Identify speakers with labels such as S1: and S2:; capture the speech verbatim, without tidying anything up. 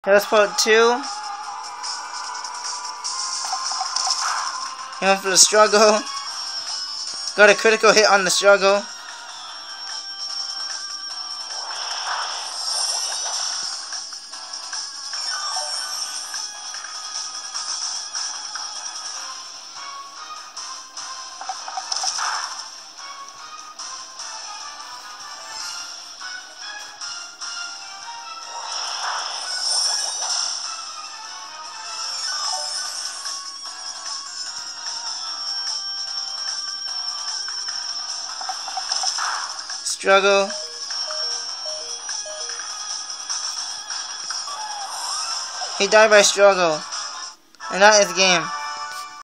S1: Let's put two. He went for the struggle. Got a critical hit on the struggle. Struggle. He died by struggle. And that is game.